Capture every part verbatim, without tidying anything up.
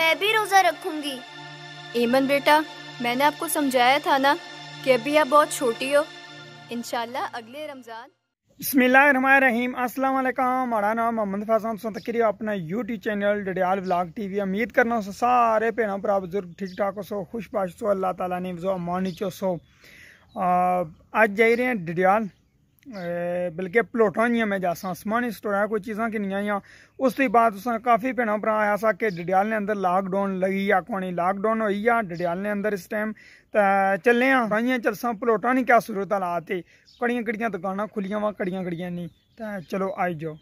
मैं भी रोजा रखूंगी। ईमन बेटा, मैंने आपको समझाया था ना कि अभी आप बहुत छोटी हो। इंशाल्लाह अगले रमजान। बिस्मिल्लाहिर्रहमानिर्रहीम। अस्सलाम वालेकुम। हमारा नाम मोहम्मद फैसल सुन तक अपना YouTube channel Dadyal vlog TV. उम्मीद करना सो सारे भैन भरा बुजुर्ग ठीक ठाक हो सो खुशबाश सो अल्लाह ताला ने जो अमान चो सो। अज जाई रहे हैं डडियाल, बल्कि पलोटा ही मैं जासा आसमानी स्टोर है कोई चीज़ा किनिया। उस बाद काफ़ी भैन भरा आया सा कि डडियाल ने अंदर लॉकडाउन लगी या कोई लॉकडाउन हो या डडियाल ने अंदर इस टाइम चले आइए चलसा पलोटा नहीं क्या सूरत हालात है। कड़ियां कड़ियां दुकाना खुलियां वा कड़ियां कड़ियां नहीं तो चलो आई जाओ।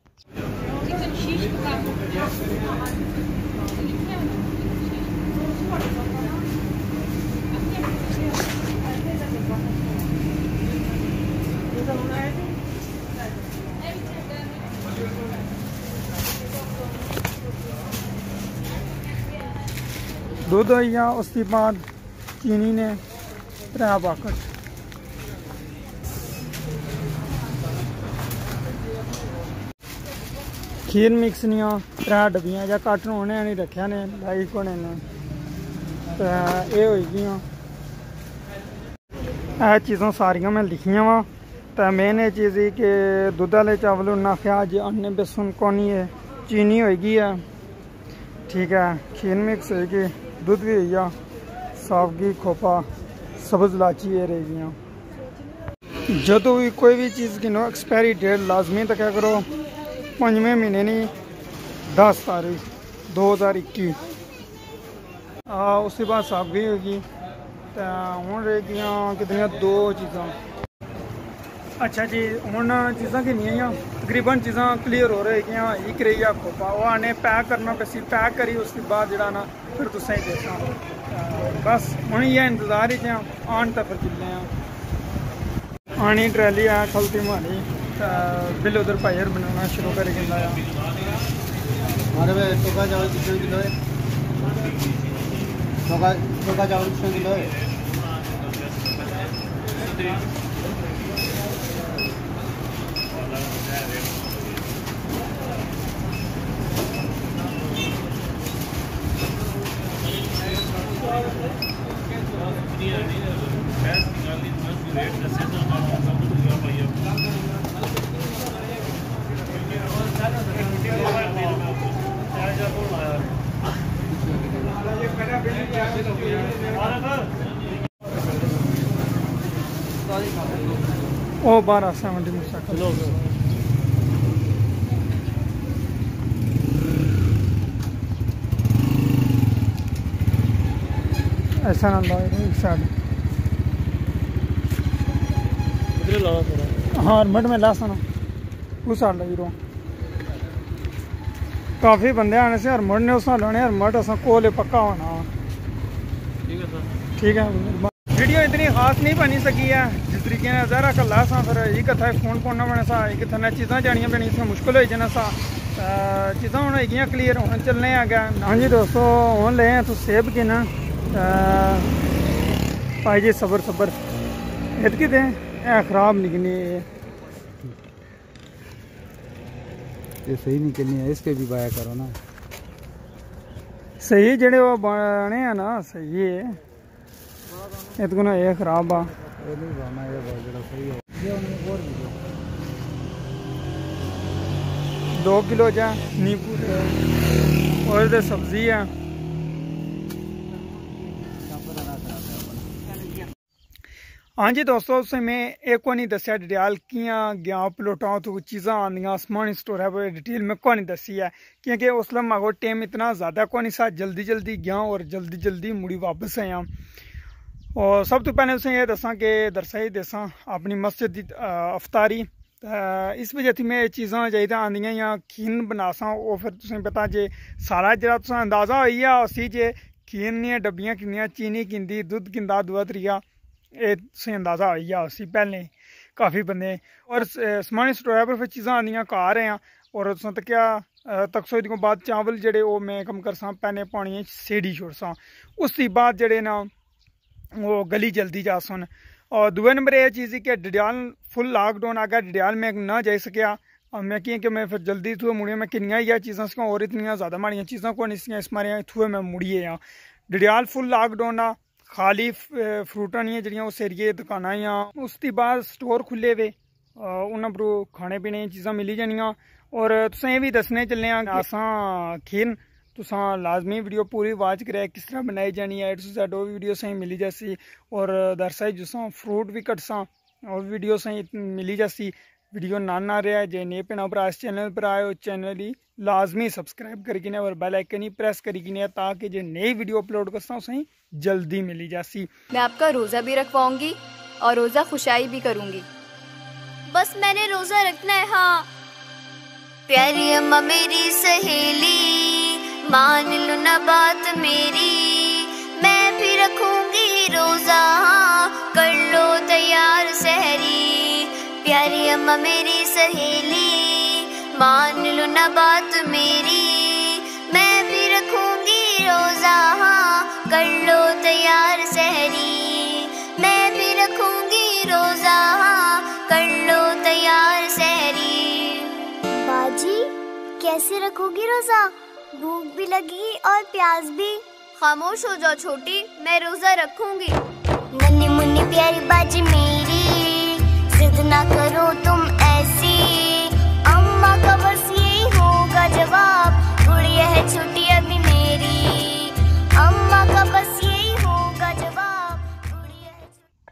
दूध होइया, उस बाद चीनी ने त्रै पैकेट, खीर मिक्स निया त्रै डब्बियां या कार्टन होने नहीं रखे ने लाइक होने ने तो ये हो गई। यह चीज़ां सारियां मैं लिखियां वा तो मेन ये चीज़ ही कि दुध वाले चावल उन्ना ख्या जी अन्ने बेसन कोनी है, चीनी होगी है ठीक है, खीर मिक्स होगी, दूध भी होइया, सावगी खोपा सब्ज इलाची ये रहेगी। जो भी कोई भी चीज़ की नो एक्सपायरी डेट लाजमी तक क्या करो पंजवें महीने नहीं दस तारीख दो हज़ार इक्की। उसके बाद सावगी होगी तो हूँ रहेगी कितनी दो चीज़ा। अच्छा जी हूँ चीज़ा किनिया तकरीबन चीज़ा क्लीयर हो रही एक रही है खोपा वो आने पैक करना पैसी पैक करी उसके बाद जरा ना फिर तुसें ही देखा बस हूँ ये इंतजार ही आन तो फिर चलने आनी ट्रैली है खलती मारी बिल उधर भाईर बनाना शुरू कर चावल कितने किलो है? चावल कितने किलो है? ओ बारह सेवेंटी मोटरसाइकिल ऐसा ना एक साइड हाँ हेलमेट में ला सना उस साइड लगी रो काफ़ी बंदे आने से हेलमेट ने उस लाने हेलमेट असा कोले पक्का होना ठीक है सर ठीक है। वीडियो इतनी खास नहीं बनी सकी है जिस तरीके ने ज़रा कला सा फिर एक था फोन फोन बने सा एक थे चीज़ा जानिया पैनी सी मुश्किल हो जाना सा चीज़ा हूँ है क्लीयर हूँ चलने आ गया। हाँ जी दोस्तों हूँ ले तो सेब के ना भाई जी सबर सबर इतकी थे खराब निकली ये सही निकलनी है इसके भी बाया करो ना सही जड़े वो बने हैं ना सही है इतको ना ये खराब आ दो किलो जा नींबू और सब्जी है। हाँ जी दोस्तों उससे मैं एक को नहीं दसिया डिटेल कियां गया पलोटा तो चीज़ा आंदियां आसमानी स्टोर है वो डिटेल में को नहीं दसी है क्योंकि उसमें मगो टाइम इतना ज़्यादा को नहीं सा जल्दी जल्दी गया और जल्दी जल्दी मुड़ी वापस आया। और सब तो पहले उसे ये दसा कि दरसा ही दसा अपनी मस्जिद की अफतारी इस वजह से मैं चीज़ा चाहिए आंदियां या खीन बनासा वो फिर तुसें पता जे सारा जरा तुसें अंदाज़ा होई गया उसी जे खीन दियां डब्बियां किन्नियां चीनी किंदी दुद्ध किंदा दुआ त्रिया ये तुसें अंदाज़ा होई गया उसी पहले काफ़ी बंदे और आसमानी स्टोर पर फिर चीज़ा आंदियां घर हैं और तुसें तक क्या तक सो को बाद चावल जड़े वो मैं कम करसा पैने पानी सेड़ी छोड़सा उसके बाद जड़े ना वो गली जल्दी जा सुन। और दूए नंबर ये चीज़ कि डडियाल फुल लॉकडाउन आ गया, डडियाल में ना जाई सकिया मैं किए कि मैं फिर जल्दी थुए मुड़िया मैं किनिया या चीज़ां सी और इतनी ज़्यादा माड़ियां चीज़ां को नहीं इस मारे थुए मैं मुड़िए यहाँ डडियाल फुल लाकडाउन आ खाली फ्रूटां नहीं जड़ियां उस एरिए दुकानां या उसके बाद स्टोर खुले वे उन्होंने पर खाने पीने की चीज़ां मिली जानियां और तुसें एह् बी दस्सने चलने आं असां खीर तुसां लाजमी वीडियो पूरी वाच करे किस तरह बनाई जानी है ए टू ज़ेड ओह् वीडियो सही मिली जासी और दरअसल जिसां फ्रूट भी कटसां और वीडियो सही मिली जासी वीडियो ना ना रहा जे नए भैन भरा इस चैनल पर आए चैनल ही लाजमी सबसक्राइब करी और बेल आइकन ही प्रेस करी ताकि जो नई वीडियो अपलोड करता उसे जल्दी मिली जासी। मैं आपका रोज़ा भी रखवाऊंगी और रोज़ा खुशाई भी करूंगी। बस मैंने रोज़ा रखना है। हाँ प्यारी अम्मा मेरी सहेली मान लो ना बात मेरी, मैं भी रखूंगी रोज़ा हाँ कर लो तैयार सहरी। प्यारी अम्मा मेरी सहेली मान लो ना बात मेरी, मैं भी रखूंगी रोज़ा हाँ कर लो तैयार सहरी। मैं भी रखूंगी रोज़ा हाँ कर लो तैयार सहरी। बाजी कैसे रखोगी रोज़ा, भूख भी लगी और प्यास भी। खामोश हो जाओ छोटी, मैं रोज़ा रखूंगी। नन्ही मुन्नी प्यारी बाजी मेरी जिद ना करो तुम ऐसी, अम्मा का बस यही होगा जवाब गुड़िया है छोटी अभी मेरी। अम्मा का बस यही होगा जवाब गुड़िया है।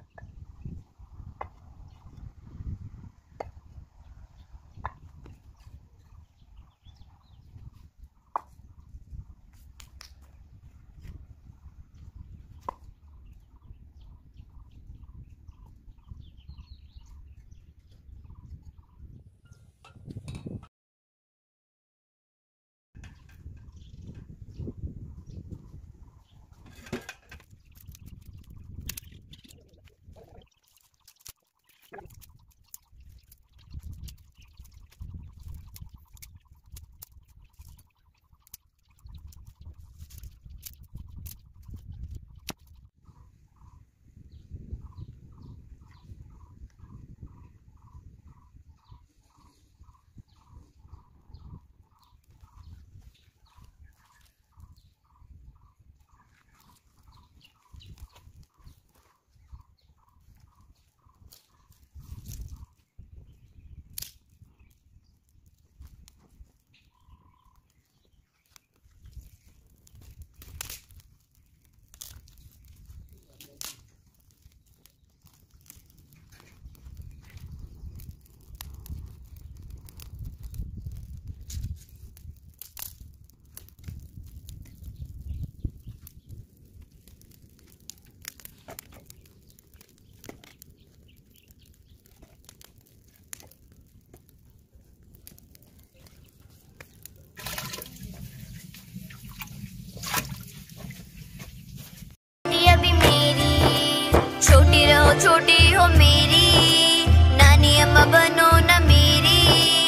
छोटी हो मेरी नानी अम्मा बनो ना मेरी,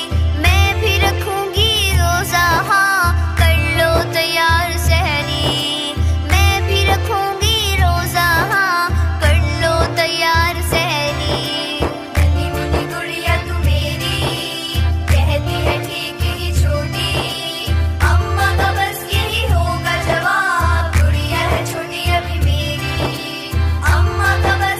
मैं भी रखूंगी रोज़ा हाँ कर लो तैयार सहरी। मैं भी रखूंगी रोज़ा हाँ कर लो तैयार सहरी। नन्ही मुन्नी गुड़िया तू मेरी कहती है ठीक ही छोटी, अम्मा का बस यही होगा जवाब गुड़िया है छोटी अभी मेरी। अम्मा का बस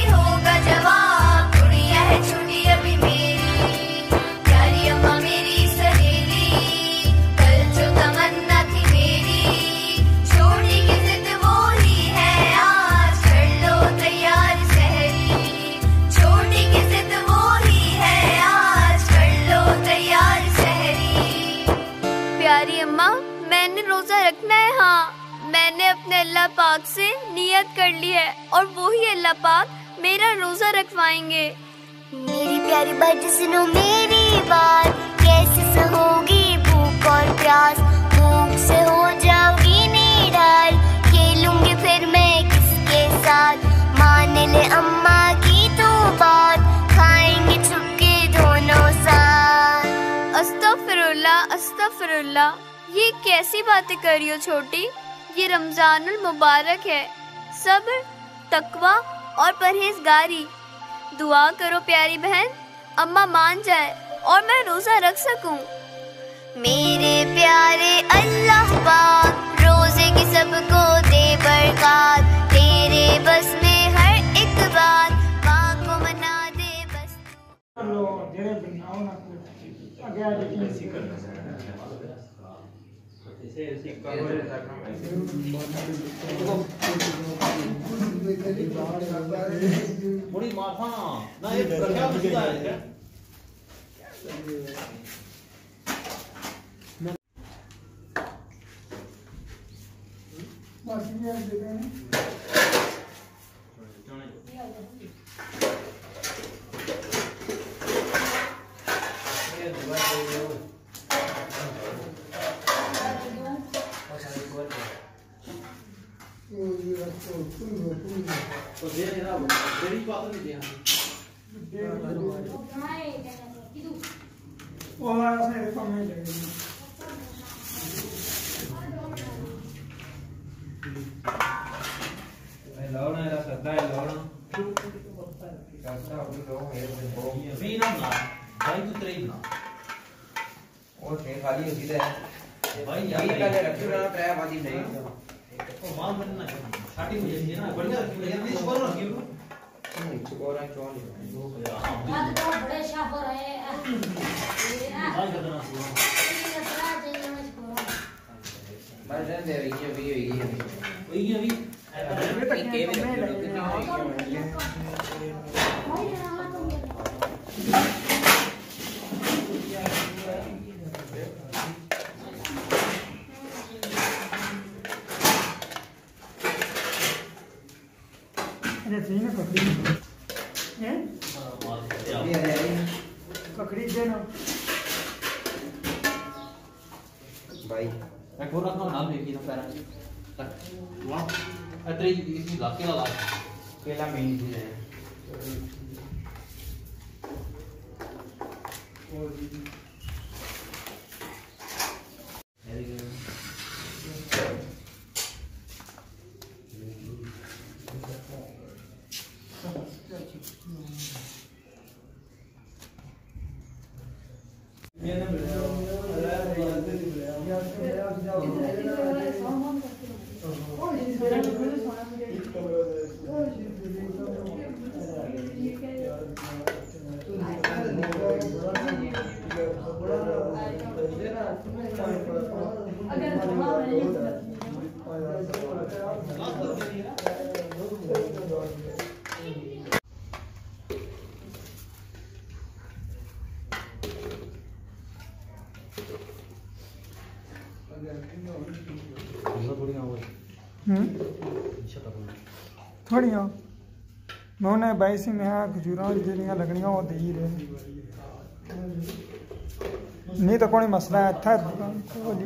जवाब गुड़िया है छोटी अभी मेरी। प्यारी अम्मा मेरी सहेली कल जो तमन्ना थी मेरी, छोटी की जिद वो ही है आज कर लो तैयार सहरी। छोटी की जिद वो ही है आज कर लो तैयार सहरी। प्यारी अम्मा मैंने रोज़ा रखना है। हाँ मैंने अपने अल्लाह पाक से नियत कर ली है और वही अल्लाह पाक मेरा रोज़ा रखवाएंगे। मेरी प्यारी बाजी सुनो मेरी बात, कैसे सहोगी भूख और प्यास, भूख से हो जाओगी निडाल, खेलूंगी फिर मैं किसके साथ, मान ले अम्मा की तो बात, खाएंगे छुपके दोनों साथ। अस्तगफिरुल्लाह अस्तगफिरुल्लाह, ये कैसी बातें कर रही हो छोटी, ये रमजानुल मुबारक है। सब्र तकवा और परहेजगारी। दुआ करो प्यारी बहन अम्मा मान जाए। और मैं रोजा रख सकूं। मेरे प्यारे अल्लाह पाक रोजे की सबको दे बरकत, तेरे बस में हर एक बात माँ को मना दे बस। बड़ी माथा ना ये रखा बुझता है तो दे देना तेरी बात नहीं दे वो ऐसे कमेंट लगेगी लाओ ना ऐसा सदा है लाओ ना कैसा अपनी लोग है वो भी ना ना भाई तू तेरी ना और थे खाली होती है भाई यार ये का रखी ना ट्रैप आती नहीं ओ माल बनना छाटी मुझे नहीं ना बढ़िया रखी है नहीं स्कोर रखी हो नहीं स्कोर है चौन आज तो बड़े शाफर है भाई कितना स्कोर मैं जान दे रही है भी होगी वही अभी के में रखी ककड़ी देना भाई एक और रखना नाम देखी ना पैरा तक वहां अतरे इसी लाके ला केला मेन चीज है थोड़ियाँ मैं उन्हें बाई से मैं खजूर जड़ियाँ लगनियाँ वो दे ही रहे नहीं तो कोई मसला है था दुकान खोली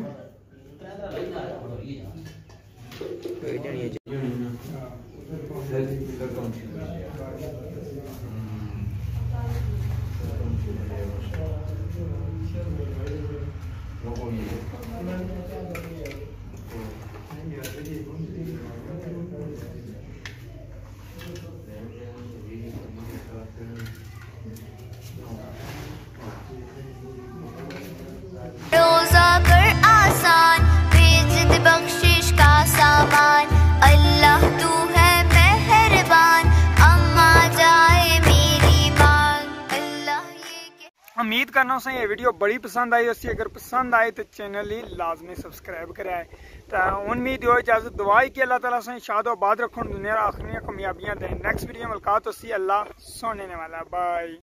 रोजा कर आसान भेज दे बख्शिश का सामान, अल्लाह तू है मेहरबान अम्मा जाए मेरी मांग। अल्लाह ये उम्मीद करना हूँ ये वीडियो बड़ी पसंद आई उसी अगर पसंद आए तो चैनल ही लाजमी सब्सक्राइब कराए। तो उम्मीद हो इजाजत दुआई कि अल्लाह ताला से शाद आबाद रखो दुनिया आखिरी कामयाबियां दें। नेक्स्ट वीडियो मुलाकात उसी अल्लाह सोने वाला बाय।